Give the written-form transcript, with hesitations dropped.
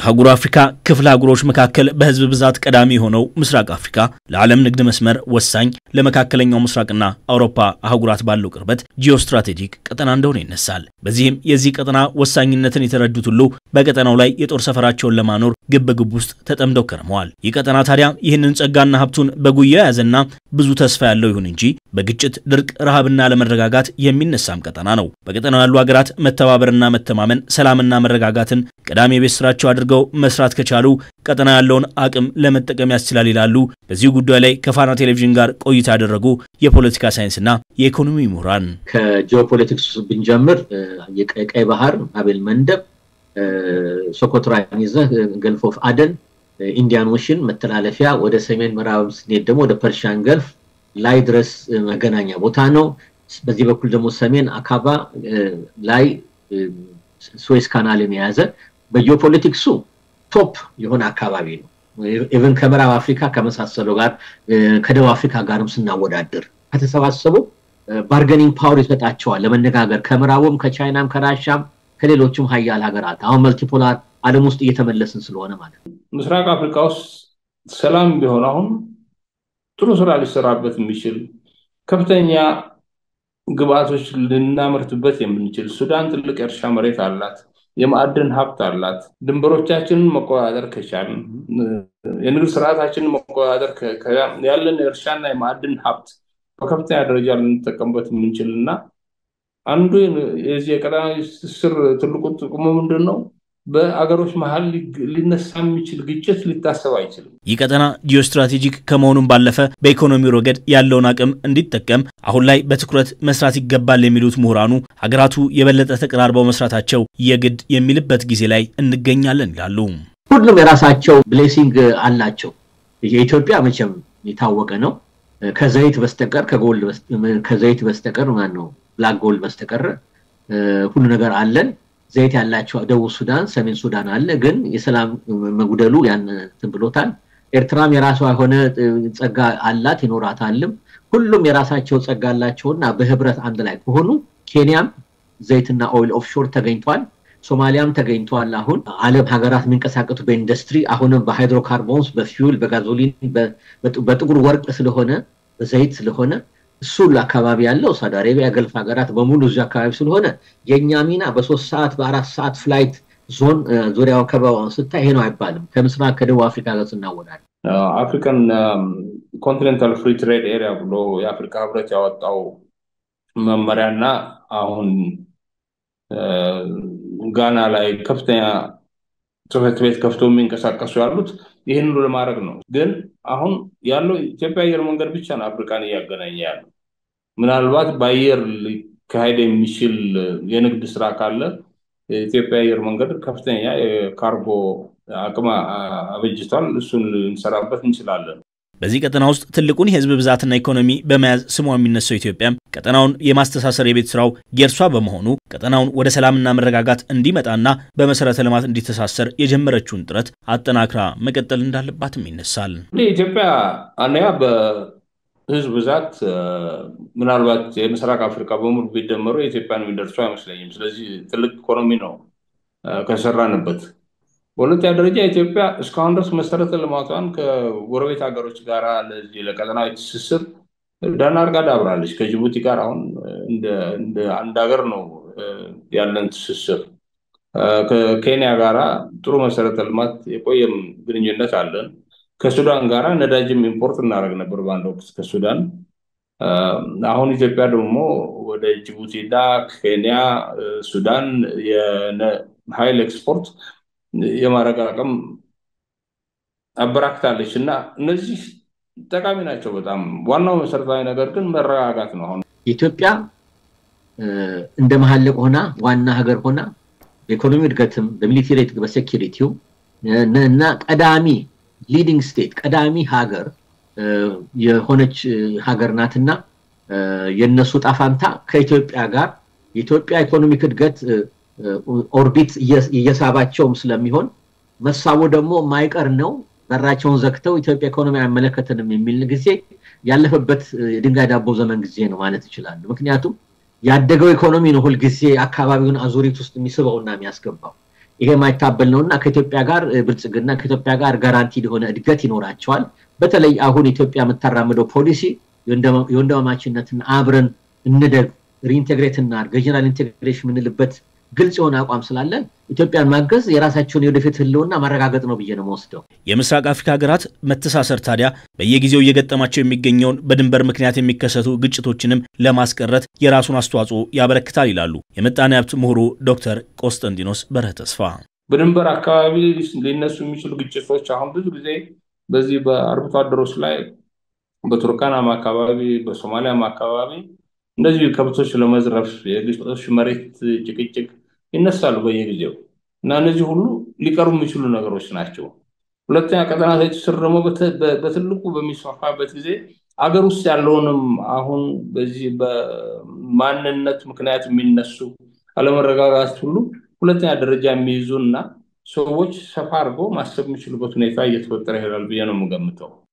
ከአህጉር አፍሪካ ክፍለ አህጉሮች መካከል በህዝብ ብዛት ቀዳሚ ሆነው ምስራቅ አፍሪካ ለዓለም ንግድ መስመር ወሳኝ ለመካከለኛው ምስራቅና አውሮፓ አህጉራት ባለው ቅርበት ጂኦስትራቴጂክ ቀጠና እንደሆነ ይነሳል። በዚህም የዚህ ቀጠና ወሳኝነትን የተረዱት ሁሉ በቀጠናው ላይ የጦር ሰፈራቸውን ለማኖር ግብግብ ውስጥ ተጠምደው ከርመዋል። ይህ ቀጠና ታዲያ ይህንን ጸጋና ሀብቱን በጉያ ያዘና ብዙ ተስፋ ያለው ይሁን እንጂ በግጭት ድርቅ፣ ረሃብና ለመረጋጋት የሚነሳም ቀጠና ነው። በቀጠናው ያሉ ሀገራት መተባበርና መተማመን፣ ሰላምና መረጋጋትን ቀዳሚ ቤት ስራቸው አድርገው መስራት ከቻሉ ቀጠና ያለውን አቅም ለመጠቀም ያስችላል ይላሉ በዚህ ጉዳይ ላይ ከፋና ቴሌቪዥን ጋር ቆይታ ያደረጉ የፖለቲካ ሳይንስና የኢኮኖሚ ምሁራን። ከጂኦፖለቲክስ ብንጀምር የቀይ ባህር አቤል መንደብ፣ ሶኮትራን ይዘህ ገልፍ ኦፍ አደን፣ ኢንዲያን ኦሽን መተላለፊያ ወደ ሰሜን ምዕራብ ስንሄድ ደግሞ ወደ ፐርሺያን ገልፍ ላይ ድረስ መገናኛ ቦታ ነው። በዚህ በኩል ደግሞ ሰሜን አካባ ላይ ስዌዝ ካናልን የያዘ በጂኦፖለቲክሱ ቶፕ የሆነ አካባቢ ነው። ኢቭን ከምዕራብ አፍሪካ ከመሳሰለው ጋር ከደቡብ አፍሪካ ጋርም ስናወዳደር ከተሰባሰቡ ባርገኒንግ ፓወር ይሰጣቸዋል ለመነጋገር ከምዕራቡም ከቻይናም ከራሻም ከሌሎችም ሀያል ሀገራት አሁን መልቲፖላር ዓለም ውስጥ እየተመለስን ስለሆነ ማለት ነው። ምስራቅ አፍሪካ ውስጥ ሰላም ቢሆን አሁን ጥሩ ስራ ሊሰራበት የሚችል ከፍተኛ ግብአቶች ልናመርትበት የምንችል ሱዳን ትልቅ እርሻ መሬት አላት፣ የማዕድን ሀብት አላት። ድንበሮቻችንን መቆጣጠር ከቻልን የንግድ ስርዓታችንን መቆጣጠር ያለን የእርሻና የማዕድን ሀብት በከፍተኛ ደረጃ ልንጠቀምበት የምንችልና አንዱ የዚህ የቀጠናዊ ትስስር ትልቁ ጥቅሙ ምንድነው? በአገሮች መሃል ሊነሳ የሚችል ግጭት ሊታሰብ አይችልም። ይህ ቀጠና ጂኦስትራቴጂክ ከመሆኑም ባለፈ በኢኮኖሚው ረገድ ያለውን አቅም እንዲጠቀም አሁን ላይ በትኩረት መስራት ይገባል የሚሉት ምሁራኑ ሀገራቱ የበለጠ ተቀራርበው መስራታቸው የግድ የሚልበት ጊዜ ላይ እንገኛለን ይላሉ። ሁሉም የራሳቸው ብሌሲንግ አላቸው። የኢትዮጵያ መቼም የታወቀ ነው። ከዘይት በስተቀር ከዘይት በስተቀር ማን ነው ብላክ ጎልድ በስተቀር ሁሉ ነገር አለን። ዘይት ያላቸው ደቡብ ሱዳን፣ ሰሜን ሱዳን አለ፣ ግን የሰላም መጉደሉ ያን ተብሎታል። ኤርትራም የራሷ የሆነ ጸጋ አላት ይኖራታልም። ሁሉም የራሳቸው ጸጋ አላቸውና በህብረት አንድ ላይ ከሆኑ ኬንያም ዘይትና ኦይል ኦፍሾር ተገኝቷል፣ ሶማሊያም ተገኝቷል። አሁን ዓለም ሀገራት የሚንቀሳቀሱ በኢንዱስትሪ አሁንም በሃይድሮካርቦንስ፣ በፊውል፣ በጋዞሊን፣ በጥቁር ወርቅ ስለሆነ በዘይት ስለሆነ እሱ አካባቢ ያለው ሳውዲ አረቢያ ገልፍ ሀገራት በሙሉ እዚህ አካባቢ ስለሆነ የኛ ሚና በ3 ሰዓት በ4 ሰዓት ፍላይት ዞን ዙሪያው ከበው ስታይ ነው አይባልም። ከምስራቅ ከደቡብ አፍሪካ ጋር ስናወዳደር አፍሪካን ኮንቲኔንታል ፍሪ ትሬድ ኤሪያ ብሎ የአፍሪካ ህብረት ያወጣው መመሪያና አሁን ጋና ላይ ከፍተኛ ጽህፈት ቤት ከፍተው የሚንቀሳቀሱ ያሉት ይሄን ሁሉ ለማድረግ ነው። ግን አሁን ያለው ኢትዮጵያ አየር መንገድ ብቻ ነው አፍሪካን እያገናኘ ያለው። ምናልባት በአየር ሊካሄድ የሚችል የንግድ ስራ ካለ ኢትዮጵያ አየር መንገድ ከፍተኛ የካርጎ አቅም አበጅቷል። እሱን እንሰራበት እንችላለን። በዚህ ቀጠና ውስጥ ትልቁን የህዝብ ብዛትና ኢኮኖሚ በመያዝ ስሟ የሚነሳው ኢትዮጵያ ቀጠናውን የማስተሳሰር የቤት ስራው የእርሷ በመሆኑ ቀጠናውን ወደ ሰላምና መረጋጋት እንዲመጣና በመሰረተ ልማት እንዲተሳሰር የጀመረችውን ጥረት አጠናክራ መቀጠል እንዳለባትም ይነሳል። ኢትዮጵያ አንያ በህዝብ ብዛት ምናልባት የምስራቅ አፍሪካ በሙሉ ቢደመሩ ኢትዮጵያን የሚደርሰው አይመስለኝም። ስለዚህ ትልቅ ኢኮኖሚ ነው ከሰራንበት። በሁለተኛ ደረጃ ኢትዮጵያ እስካሁን ድረስ መሰረተ ልማቷን ከጎረቤት ሀገሮች ጋር ለዚህ ለቀጠናዊ ትስስር ደህና አድርጋ ዳብራለች። ከጅቡቲ ጋር አሁን እንደ አንድ ሀገር ነው ያለን ትስስር። ከኬንያ ጋር ጥሩ መሰረተ ልማት የቆየም ግንኙነት አለን። ከሱዳን ጋር ነዳጅም ኢምፖርት እናደርግ ነበር በአንድ ወቅት ከሱዳን። አሁን ኢትዮጵያ ደግሞ ወደ ጅቡቲና ኬንያ፣ ሱዳን የኃይል ኤክስፖርት የማረግ አቅም አበራክታለች እና እነዚህ ጠቃሚ ናቸው በጣም። ዋናው መሰረታዊ ነገር ግን መረጋጋት ነው። አሁን ኢትዮጵያ እንደ መሐለቅ ሆና ዋና ሀገር ሆና በኢኮኖሚ እድገትም በሚሊተሪ በሴኩሪቲው እና ቀዳሚ ሊዲንግ ስቴት ቀዳሚ ሀገር የሆነች ሀገር ናትና የነሱ ጣፋንታ ከኢትዮጵያ ጋር የኢትዮጵያ ኢኮኖሚክ እድገት ኦርቢት እየሳባቸውም ስለሚሆን መሳቡ ደግሞ ማይቀር ነው። በራቸውን ዘግተው ኢትዮጵያ ኢኮኖሚ አይመለከተንም የሚል ጊዜ ያለፈበት ድንጋይ ዳቦ ዘመን ጊዜ ነው ማለት ይችላል። ምክንያቱም ያደገው ኢኮኖሚ ነው ሁሉ ጊዜ አካባቢውን አዙሪት ውስጥ የሚስበውና የሚያስገባው። ይሄ ማይታበል ነውና ከኢትዮጵያ ጋር ብልጽግና ከኢትዮጵያ ጋር ጋራንቲ የሆነ እድገት ይኖራቸዋል በተለይ አሁን ኢትዮጵያ የምታራምደው ፖሊሲ የወንድማማችነትን አብረን እንደግ ሪኢንቴግሬት እና ሪጂናል ኢንቴግሬሽን ምንልበት ግልጽ የሆነ አቋም ስላለን ኢትዮጵያን ማገዝ የራሳቸውን የወደፊት ህልውና ማረጋገጥ ነው ብዬ ነው የምወስደው የምስራቅ አፍሪካ ሀገራት መተሳሰር ታዲያ በየጊዜው እየገጠማቸው የሚገኘውን በድንበር ምክንያት የሚከሰቱ ግጭቶችንም ለማስቀረት የራሱን አስተዋጽኦ ያበረክታል ይላሉ የምጣኔ ሀብት ምሁሩ ዶክተር ቆስጠንጢኖስ በርሀ ተስፋ በድንበር አካባቢ ሊነሱ የሚችሉ ግጭቶች አሁን ብዙ ጊዜ በዚህ በአርብቶ አደሮች ላይ በቱርካናም አካባቢ በሶማሊያም አካባቢ እንደዚህ ከብቶች ለመዝረፍ የግጦሽ መሬት ጭቅጭቅ ይነሳሉ በየጊዜው እና እነዚህ ሁሉ ሊቀሩ የሚችሉ ነገሮች ናቸው ሁለተኛ ቀጠና ተጨስረሞ በትልቁ በሚስፋፋበት ጊዜ አገር ውስጥ ያለውንም አሁን በዚህ በማንነት ምክንያት የሚነሱ አለመረጋጋት ሁሉ ሁለተኛ ደረጃ የሚይዙና ሰዎች ሰፋ አድርገው ማሰብ የሚችሉበት ሁኔታ እየተፈጠረ ይላል ብዬ ነው የምገምተው